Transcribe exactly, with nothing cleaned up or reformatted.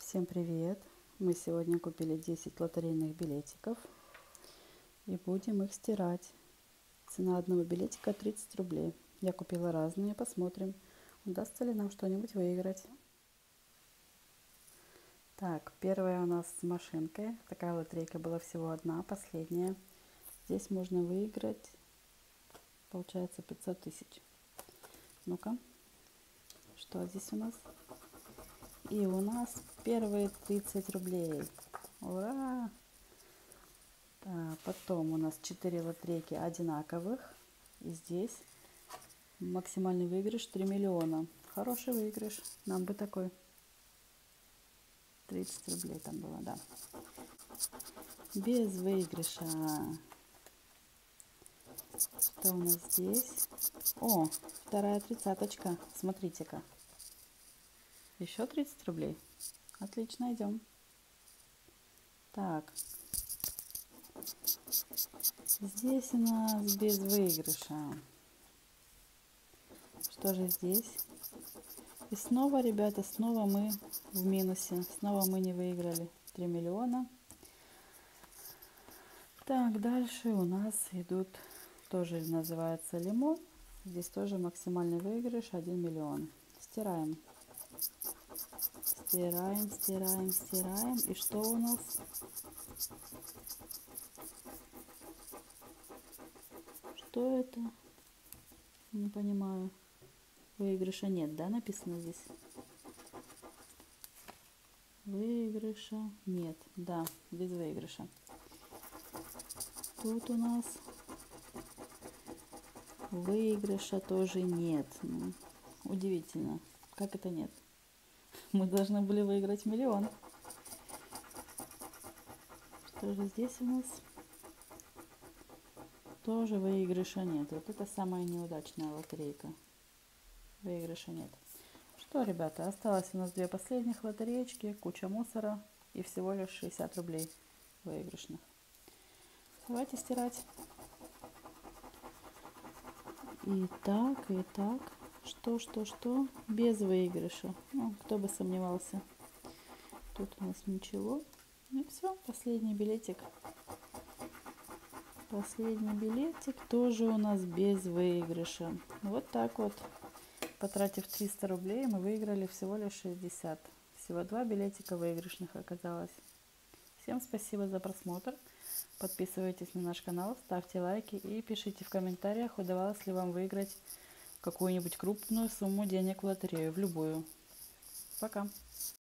Всем привет! Мы сегодня купили десять лотерейных билетиков и будем их стирать. Цена одного билетика тридцать рублей. Я купила разные, посмотрим, удастся ли нам что-нибудь выиграть. Так, первая у нас с машинкой. Такая лотерейка была всего одна, последняя. Здесь можно выиграть, получается, пятьсот тысяч. Ну-ка, что здесь у нас? И у нас первые тридцать рублей. Ура! А потом у нас четыре лотерейки одинаковых. И здесь максимальный выигрыш три миллиона. Хороший выигрыш. Нам бы такой. тридцать рублей там было, да. Без выигрыша. Что у нас здесь? О, вторая тридцаточка. Смотрите-ка. Еще тридцать рублей. Отлично, идем. Так. Здесь у нас без выигрыша. Что же здесь? И снова, ребята, снова мы в минусе. Снова мы не выиграли три миллиона. Так, дальше у нас идут, тоже называется лимон. Здесь тоже максимальный выигрыш один миллион. Стираем. Стираем, стираем, стираем. И что у нас? Что это? Не понимаю. Выигрыша нет, да, написано здесь? Выигрыша нет, да, без выигрыша. Тут у нас выигрыша тоже нет. Ну, удивительно, как это нет? Мы должны были выиграть миллион. Что же здесь у нас? Тоже выигрыша нет. Вот это самая неудачная лотерейка. Выигрыша нет. Что, ребята, осталось у нас две последних лотереечки, куча мусора и всего лишь шестьдесят рублей выигрышных. Давайте стирать. Итак, итак, что, что, что? Без выигрыша. Ну, кто бы сомневался. Тут у нас ничего. И все, последний билетик. Последний билетик тоже у нас без выигрыша. Вот так вот. Потратив триста рублей, мы выиграли всего лишь шестьдесят. Всего два билетика выигрышных оказалось. Всем спасибо за просмотр. Подписывайтесь на наш канал, ставьте лайки и пишите в комментариях, удавалось ли вам выиграть какую-нибудь крупную сумму денег в лотерею, в любую. Пока!